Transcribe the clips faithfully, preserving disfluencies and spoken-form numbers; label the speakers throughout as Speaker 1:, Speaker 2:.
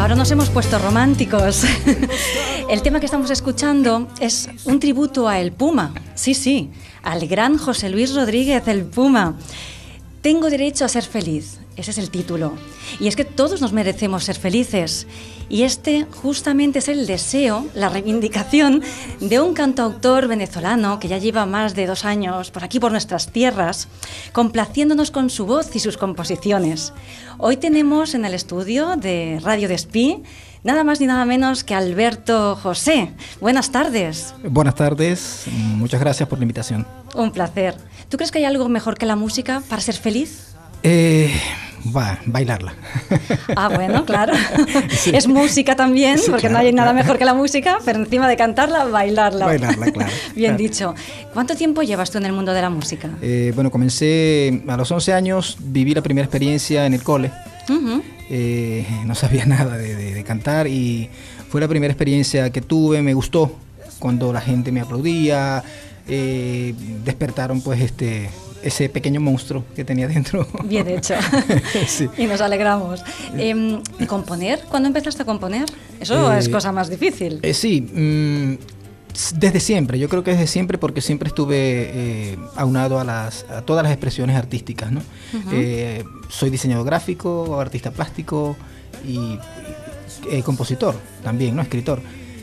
Speaker 1: ahora nos hemos puesto románticos. El tema que estamos escuchando es un tributo a El Puma. Sí, sí, al gran José Luis Rodríguez, El Puma. Tengo derecho a ser feliz. Ese es el título. Y es que todos nos merecemos ser felices. Y este justamente es el deseo, la reivindicación de un cantautor venezolano que ya lleva más de dos años por aquí, por nuestras tierras, complaciéndonos con su voz y sus composiciones. Hoy tenemos en el estudio de Radio Despí nada más ni nada menos que Alberto José. Buenas tardes.
Speaker 2: Buenas tardes, muchas gracias por la invitación.
Speaker 1: Un placer. ¿Tú crees que hay algo mejor que la música para ser feliz?
Speaker 2: Eh, va, bailarla.
Speaker 1: Ah, bueno, claro. Sí. Es música también, sí, porque claro, no hay nada claro. mejor que la música, pero encima de cantarla, bailarla.
Speaker 2: Bailarla, claro.
Speaker 1: Bien
Speaker 2: claro.
Speaker 1: dicho. ¿Cuánto tiempo llevas tú en el mundo de la música?
Speaker 2: Eh, bueno, comencé a los once años, viví la primera experiencia en el cole. Uh-huh. eh, no sabía nada de, de, de cantar y fue la primera experiencia que tuve, me gustó cuando la gente me aplaudía, eh, despertaron pues este... ese pequeño monstruo que tenía dentro.
Speaker 1: Bien hecho. Sí. Y nos alegramos. Eh, ¿Componer? ¿Cuándo empezaste a componer? Eso eh, es cosa más difícil.
Speaker 2: Eh, sí, mmm, desde siempre. Yo creo que desde siempre porque siempre estuve eh, aunado a, las, a todas las expresiones artísticas, ¿no? Uh-huh. eh, soy diseñador gráfico, artista plástico y, y eh, compositor también, ¿no? Escritor.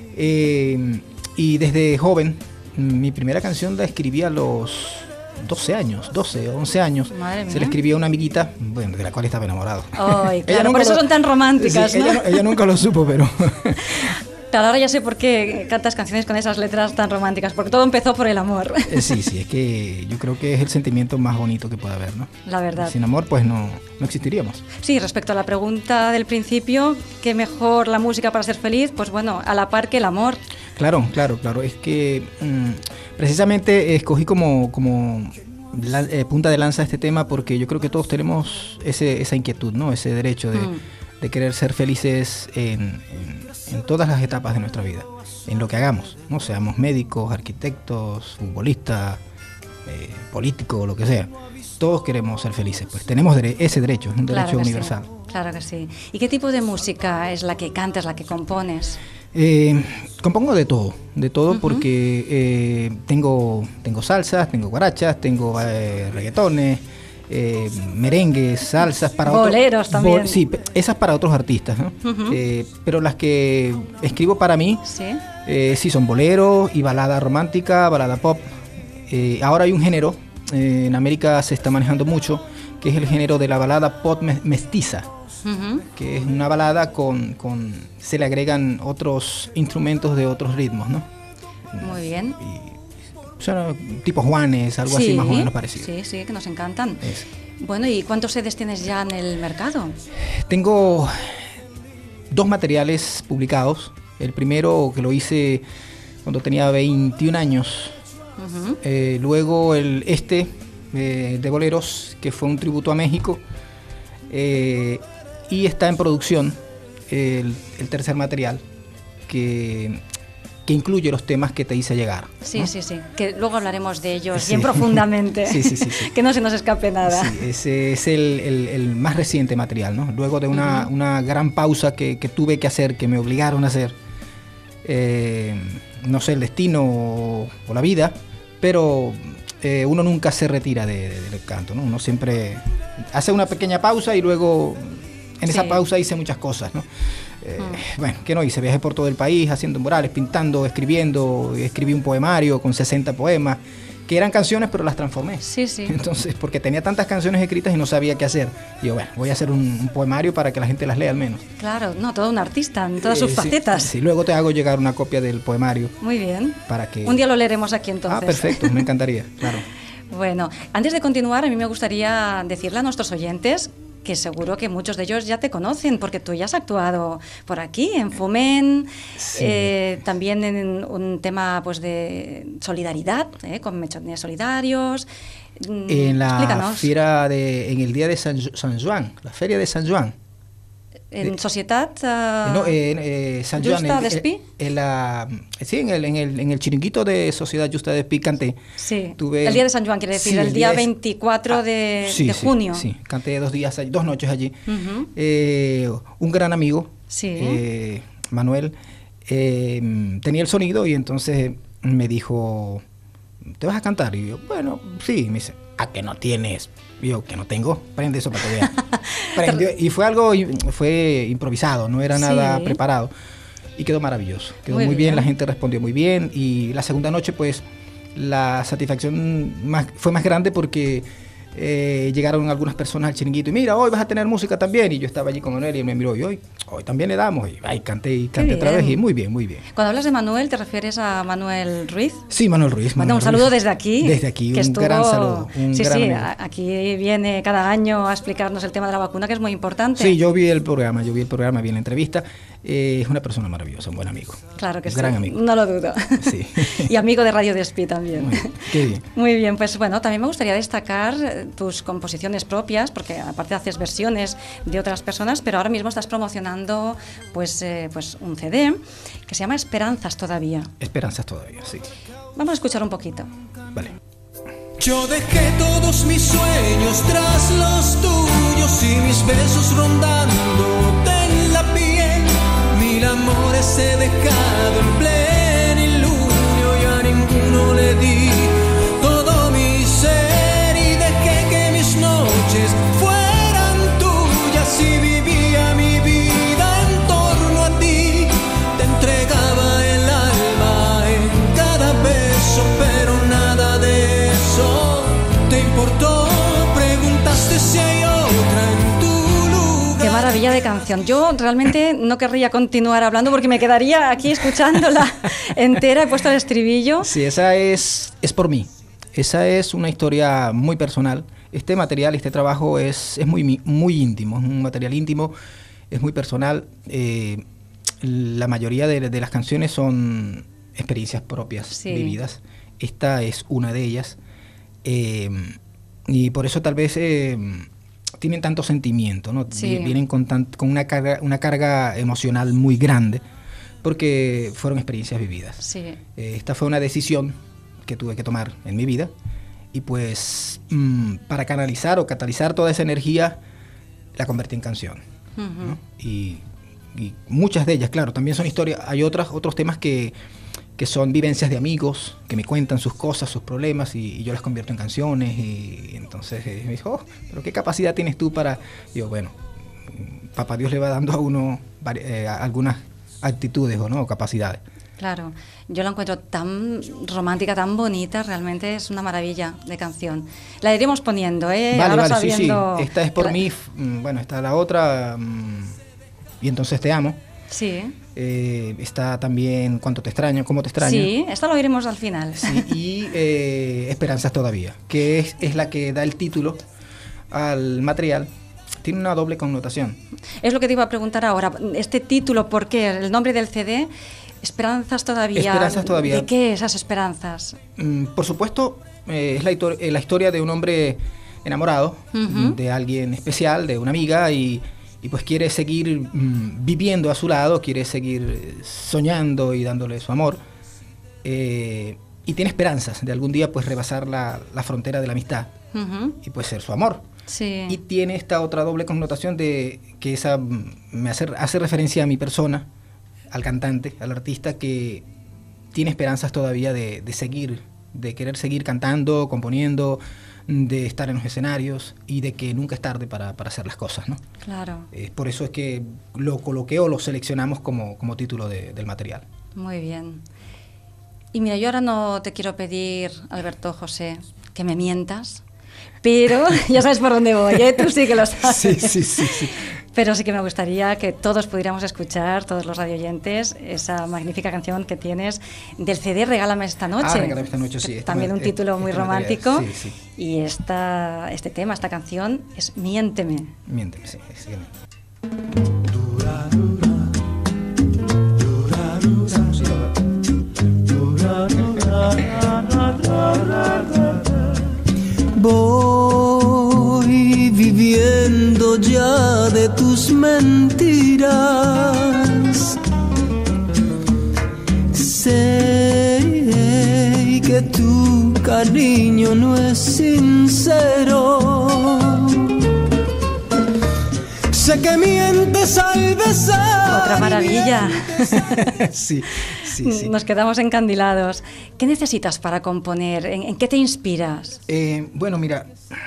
Speaker 2: Eh, y desde joven, mi primera canción la escribí a los doce años, doce, once años. Se le escribía a una amiguita, bueno, de la cual estaba enamorado.
Speaker 1: Ay, claro, por eso lo, son tan románticas,
Speaker 2: sí,
Speaker 1: ¿no?
Speaker 2: Ella, ella nunca lo supo, pero...
Speaker 1: Claro, ahora ya sé por qué cantas canciones con esas letras tan románticas, porque todo empezó por el amor.
Speaker 2: Eh, sí, sí, es que yo creo que es el sentimiento más bonito que puede haber, ¿no?
Speaker 1: La verdad.
Speaker 2: Sin amor, pues no, no existiríamos.
Speaker 1: Sí, respecto a la pregunta del principio, ¿qué mejor la música para ser feliz? Pues bueno, a la par que el amor.
Speaker 2: Claro, claro, claro. Es que mmm, precisamente escogí como... como La, eh, punta de lanza este tema porque yo creo que todos tenemos ese, esa inquietud, ¿no? Ese derecho de, mm. de querer ser felices en, en, en todas las etapas de nuestra vida, en lo que hagamos, ¿no? Seamos médicos, arquitectos, futbolistas, eh, políticos, lo que sea. Todos queremos ser felices, pues tenemos dere- ese derecho, es un derecho
Speaker 1: claro
Speaker 2: universal.
Speaker 1: Sí, claro que sí. ¿Y qué tipo de música es la que cantas, la que compones?
Speaker 2: Eh, compongo de todo, de todo uh-huh. porque eh, tengo, tengo salsas, tengo guarachas, tengo eh, reggaetones, eh, merengues, salsas para
Speaker 1: boleros
Speaker 2: otros,
Speaker 1: también.
Speaker 2: Bo- sí, esas para otros artistas, ¿no? Uh-huh. eh, pero las que escribo para mí,
Speaker 1: sí,
Speaker 2: eh, sí son boleros y balada romántica, balada pop. Eh, ahora hay un género, eh, en América se está manejando mucho, que es el género de la balada pop mestiza. Uh-huh. Que es una balada con, con se le agregan otros instrumentos de otros ritmos, ¿no?
Speaker 1: Muy bien.
Speaker 2: Y, o sea, tipo Juanes, algo
Speaker 1: sí,
Speaker 2: así más o menos parecido.
Speaker 1: Sí, sí, que nos encantan.
Speaker 2: Es.
Speaker 1: Bueno, ¿y cuántos C Ds tienes ya en el mercado?
Speaker 2: Tengo dos materiales publicados. El primero que lo hice cuando tenía veintiún años. Uh-huh. Eh, luego el este eh, de boleros, que fue un tributo a México. Eh, Y está en producción el, el tercer material que, que incluye los temas que te hice llegar.
Speaker 1: Sí,
Speaker 2: ¿no?
Speaker 1: sí, sí, que luego hablaremos de ellos
Speaker 2: sí.
Speaker 1: bien profundamente,
Speaker 2: sí, sí, sí, sí.
Speaker 1: que no se nos escape nada.
Speaker 2: Sí, ese es el, el, el más reciente material, ¿no? Luego de una, uh-huh. una gran pausa que, que tuve que hacer, que me obligaron a hacer, eh, no sé, el destino o, o la vida, pero eh, uno nunca se retira de, de, del canto, ¿no? Uno siempre hace una pequeña pausa y luego... En esa sí. pausa hice muchas cosas, ¿no? Eh, mm. Bueno, ¿qué no hice? Viajé por todo el país haciendo murales, pintando, escribiendo. Escribí un poemario con sesenta poemas, que eran canciones, pero las transformé.
Speaker 1: Sí, sí.
Speaker 2: Entonces, porque tenía tantas canciones escritas y no sabía qué hacer. Y yo, bueno, voy a hacer un, un poemario para que la gente las lea al menos.
Speaker 1: Claro, no, todo un artista, en todas eh, sus facetas.
Speaker 2: Sí, sí, luego te hago llegar una copia del poemario.
Speaker 1: Muy bien.
Speaker 2: Para que...
Speaker 1: Un día lo leeremos aquí entonces.
Speaker 2: Ah, perfecto, me encantaría, claro.
Speaker 1: Bueno, antes de continuar, a mí me gustaría decirle a nuestros oyentes que seguro que muchos de ellos ya te conocen, porque tú ya has actuado por aquí, en Foment, sí. eh, también en un tema pues de solidaridad, eh, con mechones solidarios.
Speaker 2: En la
Speaker 1: Explícanos.
Speaker 2: fiera de, en el día de San, San Juan, la feria de San Juan.
Speaker 1: En
Speaker 2: de,
Speaker 1: Societat uh,
Speaker 2: no, en eh, San Juan,
Speaker 1: Justa
Speaker 2: en,
Speaker 1: Despí.
Speaker 2: En, en la, sí, en el, en, el, en el chiringuito de Sociedad Justa Despí canté.
Speaker 1: Sí,
Speaker 2: Tuve,
Speaker 1: el día de San Juan, quiere decir,
Speaker 2: sí,
Speaker 1: el,
Speaker 2: el
Speaker 1: día,
Speaker 2: día
Speaker 1: veinticuatro
Speaker 2: ah,
Speaker 1: de,
Speaker 2: sí,
Speaker 1: de
Speaker 2: sí,
Speaker 1: junio.
Speaker 2: Sí, canté dos días, dos noches allí.
Speaker 1: Uh-huh.
Speaker 2: Eh, un gran amigo,
Speaker 1: sí.
Speaker 2: eh, Manuel, eh, tenía el sonido y entonces me dijo, ¿te vas a cantar? Y yo, bueno, sí. Me dice, ¿a que no tienes? Y yo, que no tengo, prende eso para que veas. Prendió, y fue algo, fue improvisado, no era nada
Speaker 1: sí.
Speaker 2: preparado. Y quedó maravilloso, quedó muy,
Speaker 1: muy
Speaker 2: bien.
Speaker 1: bien,
Speaker 2: la gente respondió muy bien. Y la segunda noche, pues, la satisfacción más, fue más grande porque eh, llegaron algunas personas al chiringuito y mira, hoy vas a tener música también. Y yo estaba allí con Manuel y él me miró y hoy, hoy también le damos. Y ay, canté y canté otra vez y muy bien, muy bien.
Speaker 1: Cuando hablas de Manuel, ¿te refieres a Manuel Ruiz?
Speaker 2: Sí, Manuel Ruiz.
Speaker 1: Bueno,
Speaker 2: Manuel
Speaker 1: un saludo
Speaker 2: Ruiz.
Speaker 1: desde aquí.
Speaker 2: Desde aquí,
Speaker 1: que
Speaker 2: un
Speaker 1: estuvo...
Speaker 2: gran saludo. Un
Speaker 1: sí,
Speaker 2: gran
Speaker 1: sí,
Speaker 2: amigo.
Speaker 1: aquí viene cada año a explicarnos el tema de la vacuna, que es muy importante.
Speaker 2: Sí, yo vi el programa, yo vi el programa, vi la entrevista. Eh, es una persona maravillosa, un buen amigo.
Speaker 1: Claro que
Speaker 2: un
Speaker 1: sí.
Speaker 2: Gran amigo.
Speaker 1: No lo dudo.
Speaker 2: Sí.
Speaker 1: Y amigo de Radio Despí también.
Speaker 2: Muy bien, qué bien.
Speaker 1: Muy bien, pues bueno, también me gustaría destacar tus composiciones propias, porque aparte haces versiones de otras personas, pero ahora mismo estás promocionando pues, eh, pues un C D que se llama Esperanzas Todavía.
Speaker 2: Esperanzas Todavía, sí.
Speaker 1: Vamos a escuchar un poquito.
Speaker 2: Vale.
Speaker 3: Yo dejé todos mis sueños tras los tuyos y mis besos rondándote en la piel. Mil amores he dejado en plenilunio y a ninguno le di todo mi ser y dejé que mis noches fueran tuyas y vivía mi vida en torno a ti. Te entregaba el alma en cada beso, pero nada de eso te importó. Preguntaste si hay otra en tu lugar.
Speaker 1: Qué maravilla de canción. Yo realmente no querría continuar hablando porque me quedaría aquí escuchándola entera. He puesto el estribillo.
Speaker 2: Sí, esa es, es por mí. Esa es una historia muy personal. Este material, este trabajo es, es muy, muy íntimo, es un material íntimo, es muy personal. Eh, la mayoría de, de las canciones son experiencias propias,
Speaker 1: sí. vividas.
Speaker 2: Esta es una de ellas. Eh, y por eso tal vez eh, tienen tanto sentimiento, ¿no?
Speaker 1: Sí.
Speaker 2: Vienen con, tan, con una, carga, una carga emocional muy grande, porque fueron experiencias vividas.
Speaker 1: Sí.
Speaker 2: Eh, esta fue una decisión que tuve que tomar en mi vida, y pues mmm, para canalizar o catalizar toda esa energía, la convertí en canción. Uh-huh. ¿no? Y, y muchas de ellas, claro, también son historias. Hay otras, otros temas que... que son vivencias de amigos, que me cuentan sus cosas, sus problemas, y, y yo las convierto en canciones, y, y entonces eh, me dijo, oh, pero ¿qué capacidad tienes tú para...? Y yo, bueno, papá Dios le va dando a uno eh, algunas actitudes o no, capacidades.
Speaker 1: Claro, yo la encuentro tan romántica, tan bonita, realmente es una maravilla de canción. La iremos poniendo, ¿eh?
Speaker 2: Vale,
Speaker 1: Ahora
Speaker 2: vale,
Speaker 1: sabiendo...
Speaker 2: sí, sí, esta es por
Speaker 1: la...
Speaker 2: mí, bueno, está la otra, y entonces te amo.
Speaker 1: Sí.
Speaker 2: Eh, está también Cuánto te extraño, Cómo te extraño.
Speaker 1: Sí, esta lo iremos al final.
Speaker 2: Sí, y eh, Esperanzas Todavía, que es, es la que da el título al material. Tiene una doble connotación.
Speaker 1: Es lo que te iba a preguntar ahora. Este título, ¿por qué? El nombre del C D, Esperanzas Todavía.
Speaker 2: Esperanzas Todavía.
Speaker 1: ¿De qué esas esperanzas?
Speaker 2: Mm, por supuesto, eh, es la, la historia de un hombre enamorado, uh-huh. de alguien especial, de una amiga, y... y pues quiere seguir mmm, viviendo a su lado, quiere seguir soñando y dándole su amor, eh, y tiene esperanzas de algún día pues rebasar la, la frontera de la amistad, uh-huh. y pues ser su amor.
Speaker 1: Sí.
Speaker 2: Y tiene esta otra doble connotación de que esa me hace, hace referencia a mi persona, al cantante, al artista, que tiene esperanzas todavía de, de seguir, de querer seguir cantando, componiendo, de estar en los escenarios, y de que nunca es tarde para, para hacer las cosas, ¿no?
Speaker 1: Claro.
Speaker 2: Eh, por eso es que lo coloqué o lo seleccionamos como, como título de, del material.
Speaker 1: Muy bien. Y mira, yo ahora no te quiero pedir, Alberto José, que me mientas, pero ya sabes por dónde voy, ¿eh? Tú sí que lo sabes.
Speaker 2: Sí, sí, sí, sí.
Speaker 1: Pero sí que me gustaría que todos pudiéramos escuchar, todos los radioyentes, esa magnífica canción que tienes del C D Regálame esta noche.
Speaker 2: Ah, Regálame esta noche, sí.
Speaker 1: También un título
Speaker 2: este,
Speaker 1: muy
Speaker 2: este
Speaker 1: romántico.
Speaker 2: material, sí, sí.
Speaker 1: Y esta, este tema, esta canción es Miénteme.
Speaker 2: Miénteme, sí. sí.
Speaker 3: Voy viviendo ya de tus mentiras. Sé que tu cariño no es sincero. Sé sé que mientes al besar.
Speaker 1: Otra maravilla.
Speaker 2: sí, sí, sí.
Speaker 1: Nos quedamos encandilados. ¿Qué necesitas para componer? ¿En, en qué te inspiras?
Speaker 2: Eh, bueno, mira,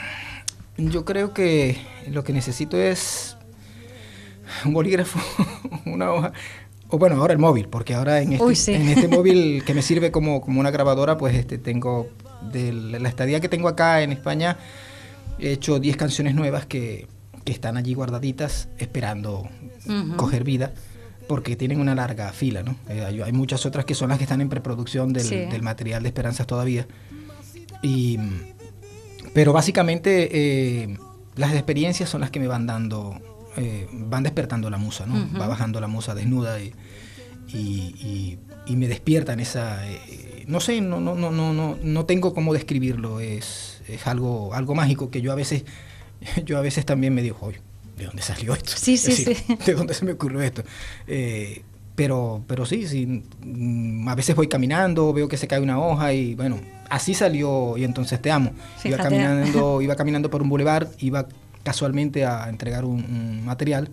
Speaker 2: yo creo que lo que necesito es un bolígrafo, una hoja, o bueno, ahora el móvil, porque ahora en este,
Speaker 1: Uy, sí.
Speaker 2: en este móvil que me sirve como, como una grabadora, pues este tengo, de la estadía que tengo acá en España, he hecho diez canciones nuevas que, que están allí guardaditas esperando uh-huh. coger vida, porque tienen una larga fila, ¿no? Eh, hay, hay muchas otras que son las que están en preproducción del, sí. del material de Esperanzas todavía. Y, pero básicamente eh, las experiencias son las que me van dando, eh, van despertando la musa, ¿no? Uh-huh. Va bajando la musa desnuda y, y, y, y me despiertan esa... Eh, no sé, no, no, no, no, no, no tengo cómo describirlo, es, es algo, algo mágico que yo a veces, yo a veces también me digo, oye, ¿de dónde salió esto?
Speaker 1: Sí, sí,
Speaker 2: es decir,
Speaker 1: sí.
Speaker 2: ¿de dónde se me ocurrió esto? Eh, pero, pero sí, sí, a veces voy caminando, veo que se cae una hoja y bueno, así salió Y entonces te amo. Iba caminando, iba caminando por un bulevar, iba casualmente a entregar un, un material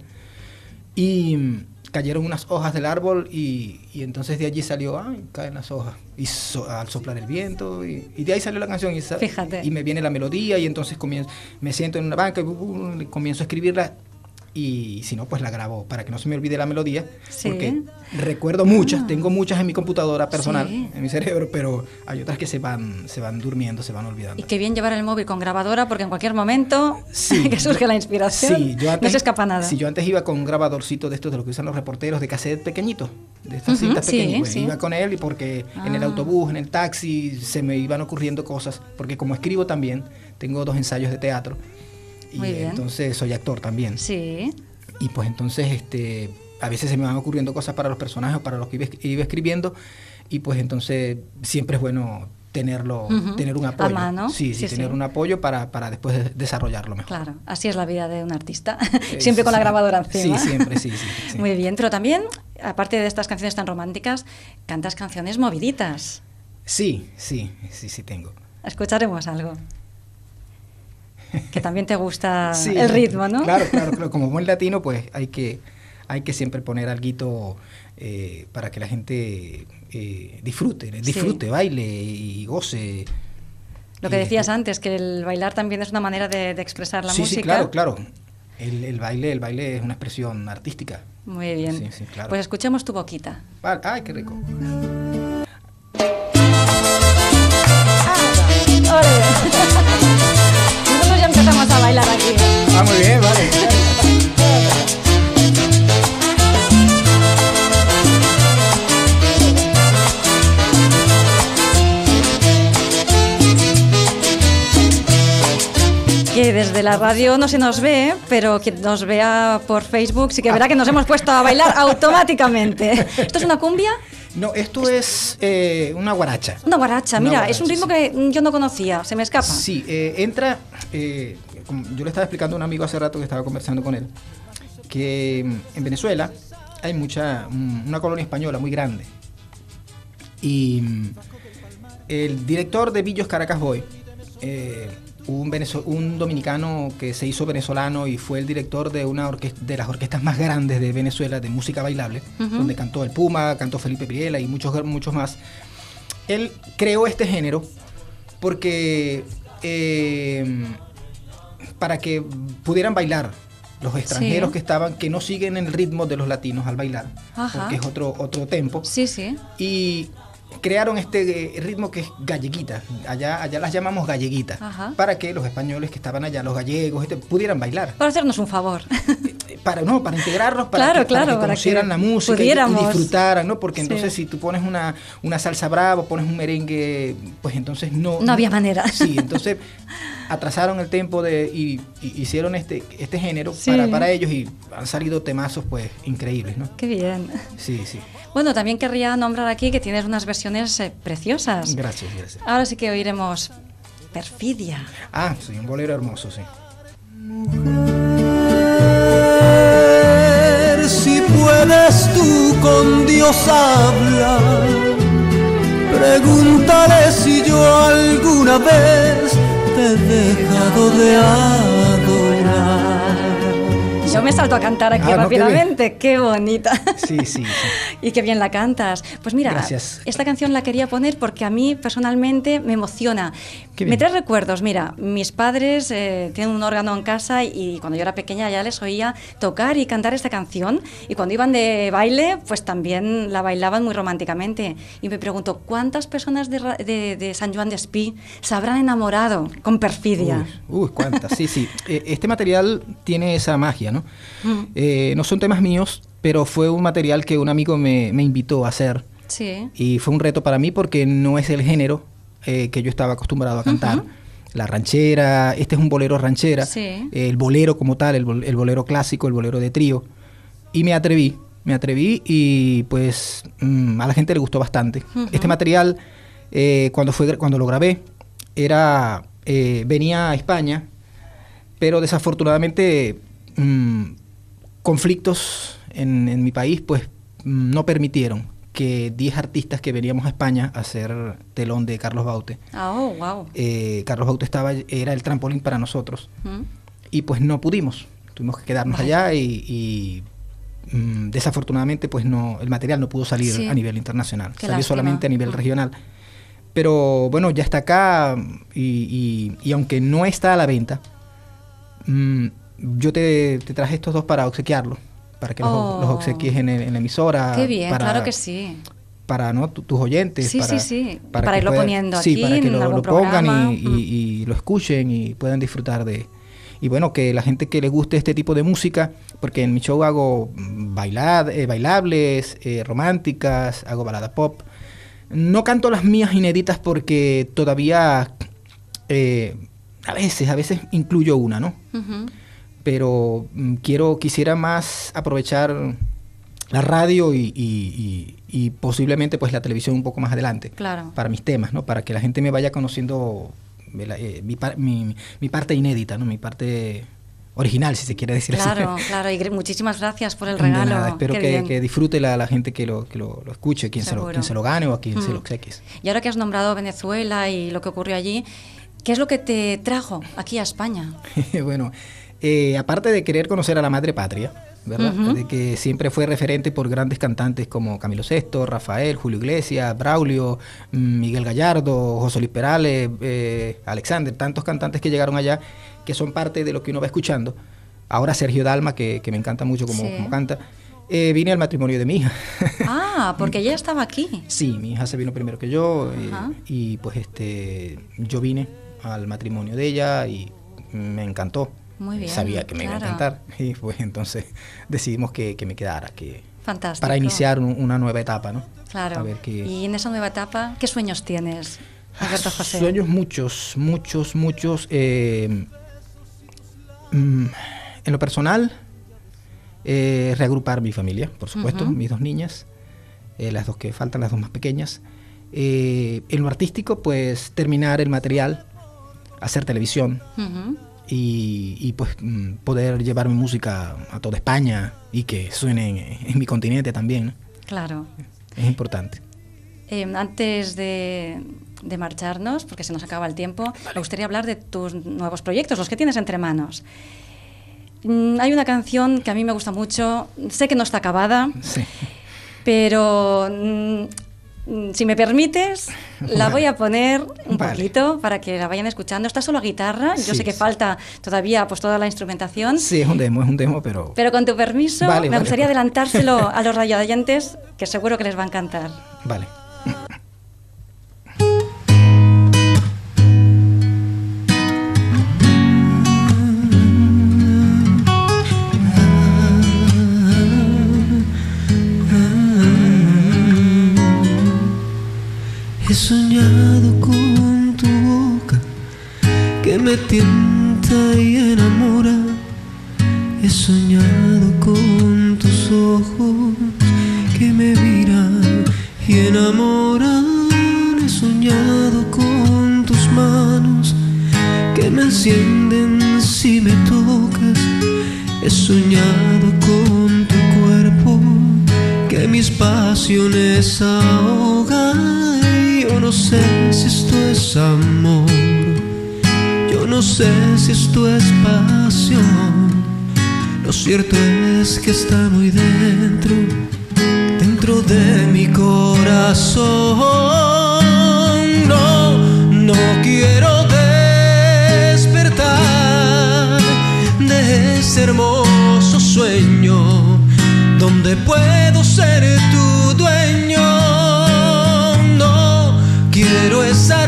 Speaker 2: y cayeron unas hojas del árbol y, y entonces de allí salió, ay, caen las hojas, y so, al soplar el viento, y, y de ahí salió la canción, y,
Speaker 1: Fíjate.
Speaker 2: y me viene la melodía, y entonces comienzo, me siento en una banca y uh, comienzo a escribirla, y si no, pues la grabo para que no se me olvide la melodía,
Speaker 1: sí.
Speaker 2: porque recuerdo muchas, ah. tengo muchas en mi computadora personal,
Speaker 1: sí.
Speaker 2: en mi cerebro, pero hay otras que se van, se van durmiendo, se van olvidando.
Speaker 1: Y qué bien llevar el móvil con grabadora, porque en cualquier momento sí. que surge la inspiración,
Speaker 2: sí, yo antes,
Speaker 1: no se escapa nada.
Speaker 2: Sí, yo antes iba con un grabadorcito de estos, de los que usan los reporteros, de cassette pequeñito, de estas uh-huh, cintas
Speaker 1: sí,
Speaker 2: pequeñitas.
Speaker 1: Sí.
Speaker 2: Iba con él y porque ah. en el autobús, en el taxi, se me iban ocurriendo cosas, porque como escribo también, tengo dos ensayos de teatro, y
Speaker 1: Muy bien.
Speaker 2: entonces soy actor también.
Speaker 1: Sí.
Speaker 2: Y pues entonces este, a veces se me van ocurriendo cosas para los personajes, para los que iba, iba escribiendo, y pues entonces siempre es bueno tenerlo, uh-huh. tener un apoyo.
Speaker 1: A mano.
Speaker 2: Sí, sí, sí tener sí. un apoyo para, para después de desarrollarlo mejor.
Speaker 1: Claro, así es la vida de un artista, eh, siempre sí, con sí. la grabadora encima.
Speaker 2: Sí, siempre, sí, sí, sí.
Speaker 1: Muy bien, pero también, aparte de estas canciones tan románticas, cantas canciones moviditas.
Speaker 2: Sí, sí, sí, sí tengo.
Speaker 1: Escucharemos algo. Que también te gusta sí, el ritmo, ¿no?
Speaker 2: Claro, claro, claro. Como buen latino, pues hay que, hay que siempre poner alguito eh, para que la gente eh, disfrute, disfrute, sí. baile y goce.
Speaker 1: Lo que y decías después... antes, que el bailar también es una manera de, de expresar la
Speaker 2: sí,
Speaker 1: música.
Speaker 2: Sí, claro, claro. El, el baile, el baile es una expresión artística.
Speaker 1: Muy bien.
Speaker 2: Sí, sí, claro.
Speaker 1: Pues escuchemos Tu Boquita.
Speaker 2: Vale. Ay, qué rico.
Speaker 1: Nosotros ya empezamos a bailar aquí.
Speaker 2: Ah, muy bien, vale.
Speaker 1: Que desde la radio no se nos ve, pero quien nos vea por Facebook sí que verá que nos hemos puesto a bailar automáticamente. ¿Esto es una cumbia?
Speaker 2: No, esto es eh, una guaracha.
Speaker 1: Una guaracha,
Speaker 2: una
Speaker 1: mira,
Speaker 2: guaracha,
Speaker 1: es un ritmo
Speaker 2: sí.
Speaker 1: que yo no conocía, se me escapa.
Speaker 2: Sí, eh, entra, eh, como yo le estaba explicando a un amigo hace rato que estaba conversando con él, que en Venezuela hay mucha, una colonia española muy grande. Y el director de Villos Caracas Boy, eh, un, venezo- un dominicano que se hizo venezolano y fue el director de una orquesta, de las orquestas más grandes de Venezuela de música bailable, uh-huh. donde cantó El Puma, cantó Felipe Priela y muchos, muchos más. Él creó este género porque eh, para que pudieran bailar los extranjeros sí. que estaban, que no siguen el ritmo de los latinos al bailar, Ajá. porque es otro, otro tempo.
Speaker 1: Sí, sí.
Speaker 2: Y crearon este ritmo que es galleguita, allá, allá las llamamos galleguitas,
Speaker 1: Ajá.
Speaker 2: para que los españoles que estaban allá, los gallegos, este, pudieran bailar.
Speaker 1: Para hacernos un favor.
Speaker 2: Para, no, para integrarlos, para,
Speaker 1: claro,
Speaker 2: que,
Speaker 1: claro,
Speaker 2: para que conocieran
Speaker 1: para que
Speaker 2: la música y, y disfrutaran, ¿no? Porque
Speaker 1: sí.
Speaker 2: entonces si tú pones una, una salsa brava, pones un merengue, pues entonces no...
Speaker 1: No, no había manera.
Speaker 2: Sí, entonces atrasaron el tiempo de, y, y hicieron este, este género
Speaker 1: sí.
Speaker 2: para, para ellos y han salido temazos pues increíbles, ¿no?
Speaker 1: Qué bien.
Speaker 2: Sí, sí.
Speaker 1: Bueno, también querría nombrar aquí que tienes unas versiones eh, preciosas.
Speaker 2: Gracias, gracias.
Speaker 1: Ahora sí que oiremos Perfidia.
Speaker 2: Ah, sí, un bolero hermoso, sí.
Speaker 3: Mujer, si puedes tú con Dios hablar, pregúntale si yo alguna vez te he dejado de adorar.
Speaker 1: Yo me salto a cantar aquí
Speaker 2: ah,
Speaker 1: rápidamente. No, qué, qué bonita.
Speaker 2: Sí, sí, sí.
Speaker 1: Y qué bien la cantas. Pues mira,
Speaker 2: gracias.
Speaker 1: Esta canción la quería poner porque a mí personalmente me emociona. Me trae recuerdos. Mira, mis padres eh, tienen un órgano en casa y cuando yo era pequeña ya les oía tocar y cantar esta canción. Y cuando iban de baile, pues también la bailaban muy románticamente. Y me pregunto, ¿cuántas personas de, de, de San Joan d'Espí se habrán enamorado con perfidia?
Speaker 2: Uy, uy cuántas, sí, sí. Este material tiene esa magia, ¿no? Mm. Eh, no son temas míos, pero fue un material que un amigo me, me invitó a hacer.
Speaker 1: Sí.
Speaker 2: Y fue un reto para mí porque no es el género eh, que yo estaba acostumbrado a cantar. Uh-huh. La ranchera, este es un bolero ranchera, sí. eh, el bolero como tal, el, el bolero clásico, el bolero de trío. Y me atreví, me atreví y pues mmm, a la gente le gustó bastante. Uh-huh. Este material, eh, cuando, fue, cuando lo grabé, era, eh, venía a España, pero desafortunadamente mmm, conflictos en, en mi país pues mmm, no permitieron que diez artistas que veníamos a España a hacer telón de Carlos Baute.
Speaker 1: Oh, wow.
Speaker 2: Eh, Carlos Baute estaba, era el trampolín para nosotros. ¿Mm? Y pues no pudimos. Tuvimos que quedarnos Vaya. allá y, y mm, desafortunadamente pues no, el material no pudo salir sí. a nivel internacional. Qué Salió lástima. solamente a nivel mm. regional. Pero bueno, ya está acá y, y, y aunque no está a la venta, mm, yo te, te traje estos dos para obsequiarlo. Para que oh. los, los obsequies en, el, en la emisora.
Speaker 1: Qué bien,
Speaker 2: para,
Speaker 1: claro que sí.
Speaker 2: Para ¿no? tus oyentes.
Speaker 1: Sí,
Speaker 2: para,
Speaker 1: sí, sí.
Speaker 2: Para,
Speaker 1: para irlo
Speaker 2: puedan,
Speaker 1: poniendo
Speaker 2: sí,
Speaker 1: aquí
Speaker 2: para que
Speaker 1: en
Speaker 2: lo,
Speaker 1: algún
Speaker 2: lo pongan
Speaker 1: programa.
Speaker 2: y, y, y lo escuchen y puedan disfrutar de... Y bueno, que la gente que le guste este tipo de música, porque en mi show hago bailad, eh, bailables, eh, románticas, hago balada pop. No canto las mías inéditas porque todavía... Eh, a veces, a veces incluyo una, ¿no? Uh-huh. Pero mm, quiero, quisiera más aprovechar la radio y, y, y, y posiblemente pues la televisión un poco más adelante.
Speaker 1: Claro.
Speaker 2: Para mis temas, ¿no? Para que la gente me vaya conociendo eh, mi, mi, mi parte inédita, ¿no? Mi parte original, si se quiere decir
Speaker 1: claro,
Speaker 2: así.
Speaker 1: Claro, claro. Y muchísimas gracias por el regalo.
Speaker 2: De nada, espero que, que disfrute la, la gente que lo, que lo, lo escuche, quien se lo, quien se lo gane o a quien mm. se lo obsequies.
Speaker 1: Y ahora que has nombrado Venezuela y lo que ocurrió allí, ¿qué es lo que te trajo aquí a España?
Speaker 2: Bueno... Eh, aparte de querer conocer a la madre patria, ¿verdad? Uh-huh. De que siempre fue referente por grandes cantantes como Camilo Sesto, Rafael, Julio Iglesias, Braulio, Miguel Gallardo, José Luis Perales, eh, Alexander, tantos cantantes que llegaron allá que son parte de lo que uno va escuchando. Ahora Sergio Dalma, que, que me encanta mucho como, sí. como canta. Eh, vine al matrimonio de mi hija.
Speaker 1: Ah, porque ella estaba aquí.
Speaker 2: Sí, mi hija se vino primero que yo uh-huh. eh, y pues este yo vine al matrimonio de ella y me encantó.
Speaker 1: Muy bien,
Speaker 2: sabía que me
Speaker 1: claro.
Speaker 2: iba a encantar y pues entonces decidimos que, que me quedara, que
Speaker 1: Fantástico.
Speaker 2: Para iniciar un, una nueva etapa, ¿no?
Speaker 1: Claro.
Speaker 2: A ver qué...
Speaker 1: Y en esa nueva etapa, ¿qué sueños tienes, Alberto José?
Speaker 2: Sueños muchos, muchos, muchos. Eh, mm, en lo personal, eh, reagrupar mi familia, por supuesto, uh-huh. mis dos niñas, eh, las dos que faltan, las dos más pequeñas. Eh, en lo artístico, pues terminar el material, hacer televisión. Uh-huh. Y, y pues poder llevar mi música a toda España y que suene en, en mi continente también, ¿no?
Speaker 1: Claro.
Speaker 2: Es importante.
Speaker 1: Eh, antes de, de marcharnos, porque se nos acaba el tiempo, vale. me gustaría hablar de tus nuevos proyectos, los que tienes entre manos. Mm, hay una canción que a mí me gusta mucho, sé que no está acabada,
Speaker 2: sí.
Speaker 1: pero... Mm, si me permites, la vale. voy a poner un vale. poquito para que la vayan escuchando. Está solo guitarra, yo sí, sé que sí. falta todavía pues toda la instrumentación.
Speaker 2: Sí, es un demo, es un demo, pero...
Speaker 1: Pero con tu permiso,
Speaker 2: vale,
Speaker 1: me
Speaker 2: vale,
Speaker 1: gustaría
Speaker 2: vale.
Speaker 1: adelantárselo a los radioyentes, que seguro que les va a encantar.
Speaker 2: Vale.
Speaker 3: He soñado con tu boca que me tienta y enamora. He soñado con tus ojos que me miran y enamoran. He soñado con tus manos que me encienden si me tocas. He soñado con tu cuerpo que mis pasiones ahogan. Yo no sé si esto es amor, yo no sé si esto es pasión, Lo cierto es que está muy dentro, dentro de mi corazón. No, no quiero despertar de ese hermoso sueño donde puedo ser tu dueño. No quiero esa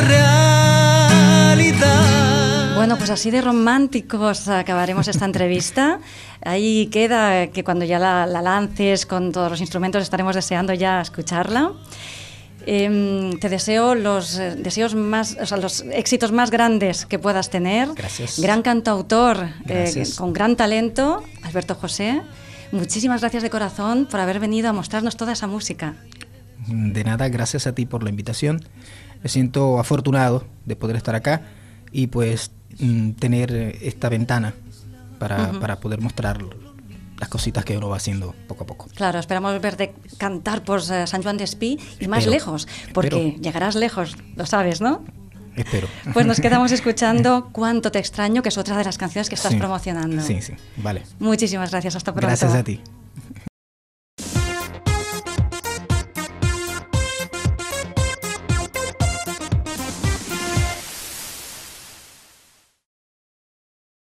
Speaker 3: realidad.
Speaker 1: Bueno, pues así de románticos acabaremos esta entrevista. Ahí queda que cuando ya la, la lances con todos los instrumentos estaremos deseando ya escucharla. Eh, te deseo los eh, deseos más, o sea, los éxitos más grandes que puedas tener.
Speaker 2: Gracias.
Speaker 1: Gran cantautor, eh,
Speaker 2: Gracias.
Speaker 1: con gran talento, Alberto José. Muchísimas gracias de corazón por haber venido a mostrarnos toda esa música.
Speaker 2: De nada, gracias a ti por la invitación. Me siento afortunado de poder estar acá y pues mm, tener esta ventana para, uh-huh. para poder mostrar las cositas que uno va haciendo poco a poco.
Speaker 1: Claro, esperamos verte cantar por uh, San Juan de Espí y espero, más lejos, porque espero. Llegarás lejos, lo sabes, ¿no?
Speaker 2: Espero.
Speaker 1: Pues nos quedamos escuchando Cuánto te extraño, que es otra de las canciones que estás
Speaker 2: sí,
Speaker 1: promocionando.
Speaker 2: Sí, sí, vale.
Speaker 1: Muchísimas gracias, hasta pronto.
Speaker 2: Gracias a ti.